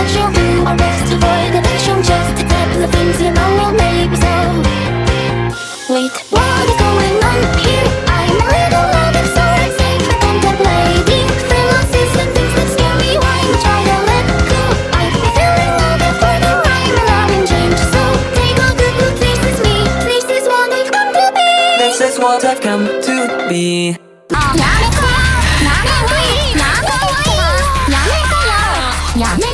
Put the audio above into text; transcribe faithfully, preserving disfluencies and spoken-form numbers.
what you'll do our best to avoid addiction, just a couple of things you know will maybe so. Wait, what is going on here? I'm a little out of sorts, safe for contemplating philosophies and things that scare me. Why not try to let go? I've been feeling all that for the rhyme, allowing change. So take a good look, this is me, this is what I've come to be. This is what I've come to be. やめこよやめこいやめこいやめこよやめ